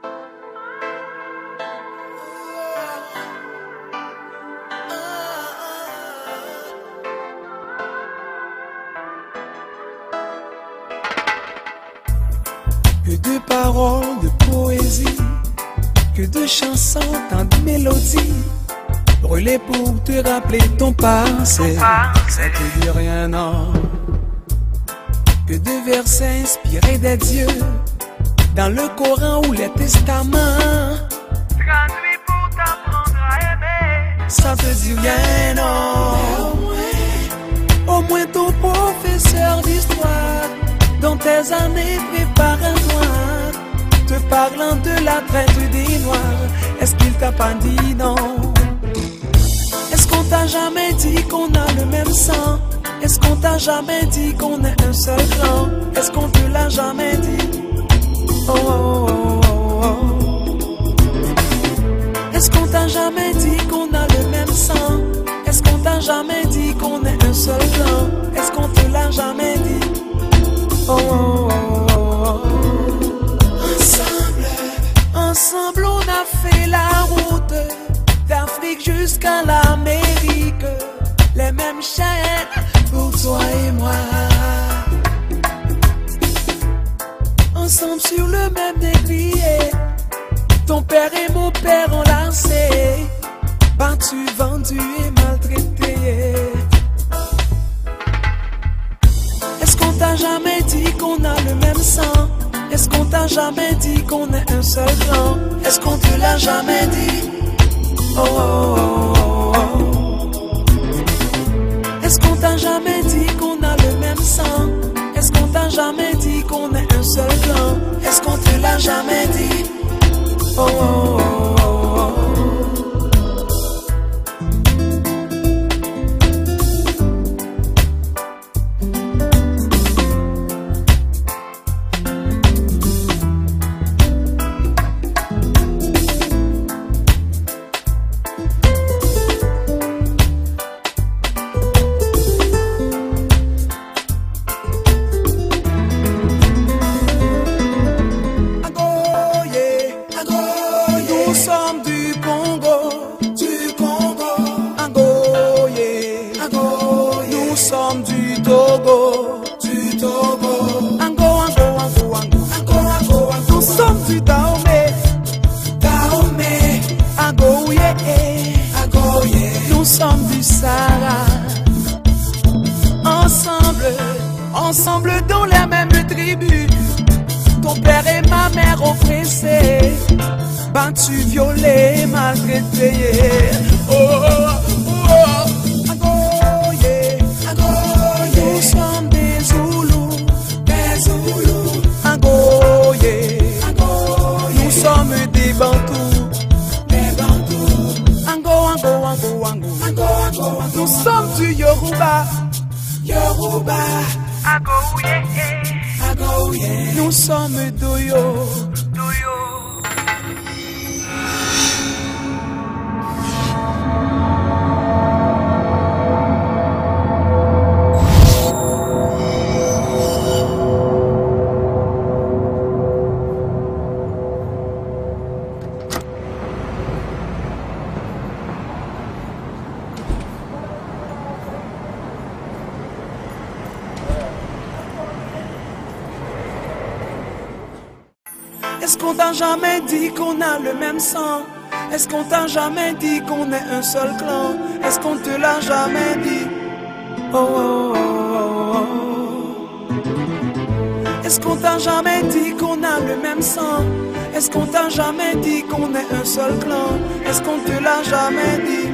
Que de paroles, de poésie, que de chansons, tant de mélodies, brûlées pour te rappeler ton passé. Ça te dit rien, non. Que de versets inspirés des dieux, dans le Coran ou les testaments, traduit pour t'apprendre à aimer. Ça te dit rien, non. Au moins ton professeur d'histoire, dans tes années préparatoires, te parlant de la traite des noirs, est-ce qu'il t'a pas dit non? Est-ce qu'on t'a jamais dit qu'on a le même sang? Est-ce qu'on t'a jamais dit qu'on est un seul clan? Est-ce qu'on te l'a jamais dit? Oh, oh, oh, oh, oh. Est-ce qu'on t'a jamais dit qu'on a le même sang? Est-ce qu'on t'a jamais dit qu'on est un seul clan? Est-ce qu'on te l'a jamais dit? Oh, oh, oh, oh. Ensemble on a fait la route d'Afrique jusqu'à l'Amérique. Les mêmes chaînes pour toi et moi. Ensemble sur le même décrié. Ton père et mon père enlacés, battus, vendus et maltraités. Est-ce qu'on t'a jamais dit qu'on a le même sang? Est-ce qu'on t'a jamais dit qu'on est un seul clan? Est-ce qu'on te l'a jamais dit? Oh, oh, oh, oh. Est-ce qu'on t'a jamais dit qu'on a le même sang? Est-ce qu'on t'a jamais dit qu'on est un seul clan? Est-ce qu'on te l'a jamais dit? Oh, oh, oh, oh, oh. Nous sommes du Congo, Angoye, nous sommes du Togo, Ango, nous sommes du Dahomey, Angoye, nous sommes du Sahara, ensemble dans les mêmes tribus, ton père et ma mère oppressés, battus, violés, maltraités. Oh, oh, oh. Angoye, nous sommes des Zoulous, Angoye, nous sommes des Bantous, Ango, nous sommes du Yoruba, Agoye, nous sommes d'Oyo. Est-ce qu'on t'a jamais dit qu'on a le même sang? Est-ce qu'on t'a jamais dit qu'on est un seul clan? Est-ce qu'on te l'a jamais dit? Oh, oh, oh, oh. Est-ce qu'on t'a jamais dit qu'on a le même sang? Est-ce qu'on t'a jamais dit qu'on est un seul clan? Est-ce qu'on te l'a jamais dit?